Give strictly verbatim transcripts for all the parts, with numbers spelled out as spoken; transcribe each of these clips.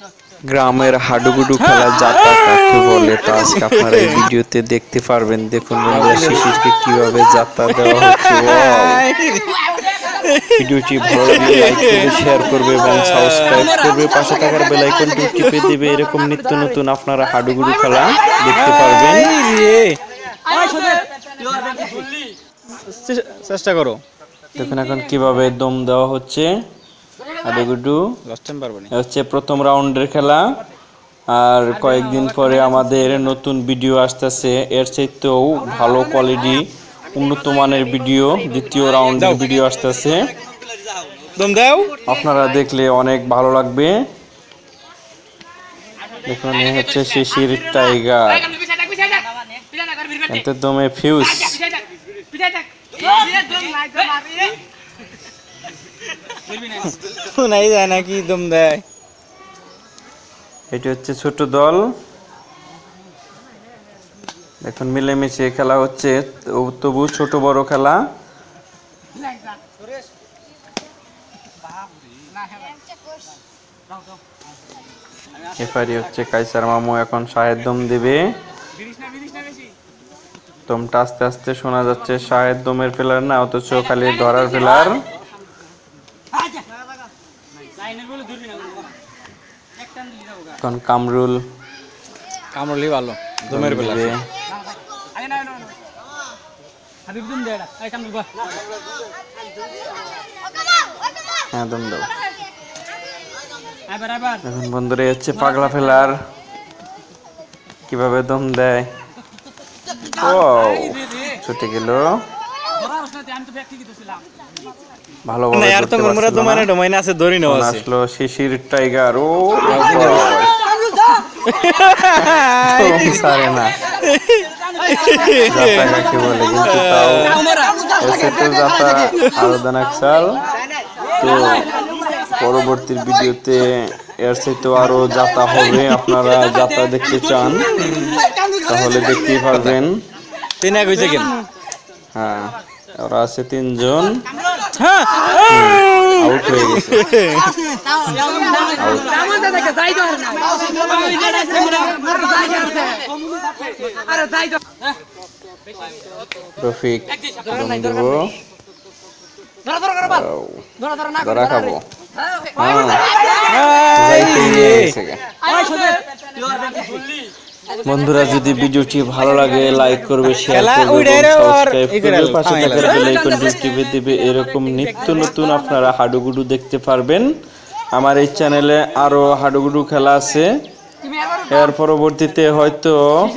গ্রামের হাডুগুডু খেলা যাতা কাকে বলে তা আজকে আপনারা এই ভিডিওতে দেখতে পারবেন। দেখুন বন্ধুরা, শিশুকে কিভাবে যাতা দেওয়া হচ্ছে। ভিডিওটি ভালো লাগলে লাইক করবে, শেয়ার করবে এবং সাবস্ক্রাইব করবে। পাশে থাকার বেল আইকনটি টিপে দিবে। এরকম নিত্য নতুন আপনারা হাডুগুডু খেলা দেখতে পারবেন। চেষ্টা করো। দেখুন এখন কিভাবে দম দেওয়া হচ্ছে। হাডুগুডু হচ্ছে প্রথম রাউন্ডের খেলা। আর কয়েকদিন পরে আমাদের নতুন ভিডিও আসতেছে, এর চাইতেও ভালো কোয়ালিটি উন্নত মানের ভিডিও, দ্বিতীয় রাউন্ডের ভিডিও আসতেছে। দম দাও, আপনারা দেখলে অনেক ভালো লাগবে। দেখুন এই হচ্ছে শিশির টাইগার, এতে দমে ফিউজ। শোনাই যায় নাকি দম দেয়। এটি হচ্ছে ছোট দল। দেখুন মিলেমিশে খেলা হচ্ছে, তবু ছোট বড় খেলা। এফারি হচ্ছে কাইসার মামু, এখন শাহের দম দেবে। দমটা আস্তে আস্তে শোনা যাচ্ছে, শাহের দমের ফেলার না, অথচ খালি ধরার ফেলার। এখন কামরুল কামড়লি ভালো দমের বেলা। হ্যাঁ দম দাও। এখন বন্ধুরা হচ্ছে পাগলা ফেলার, কিভাবে দম দেয়। ও ছুটে গেল, ভালো আসলো শিশির টাইগার। ও সারে না যাতা কাকে বলে, কিন্তু তাও এসে তো যাতা আরো দানাকশাল। তো পরবর্তী ভিডিওতে এর সাথে আরো যাতা হবে। আপনারা যাতা দেখতে চান তাহলে দেখতেই পারবেন। হ্যাঁ ওরা আছে তিনজন, আউট হয়ে গেছে। রফিক দম দেব, ধরা খাবো। বন্ধুরা যদি ভিডিওটি ভালো লাগে লাইক করবে, শেয়ার করবে এবং সাবস্ক্রাইব করবে। পাশে থাকার বেল আইকনটি টিপে দিবে। এরকম নিত্য নতুন আপনারা হাডুগুডু দেখতে পারবেন। আমার এই চ্যানেলে আরো হাডুগুডু খেলা আছে। এর পরবর্তীতে হয়তো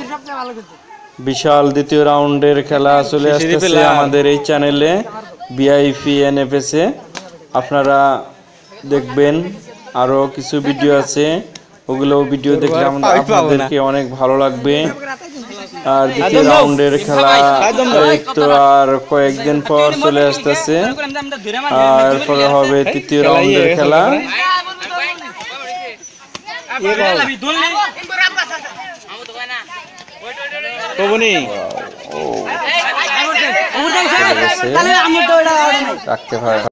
বিশাল দ্বিতীয় রাউন্ডের খেলা চলে আসতেছে আমাদের এই চ্যানেলে ভিআইপি এনএফএস এ। আপনারা দেখবেন আরো কিছু ভিডিও আছে, ওগুলো ভিডিও দেখলে আপনাদেরকে অনেক ভালো লাগবে। আর দ্বিতীয় রাউন্ডের খেলা তো আর কয়েকদিন পর চলে আসতেছে, আর পরে হবে তৃতীয় রাউন্ডের খেলা। রাখতে হয়।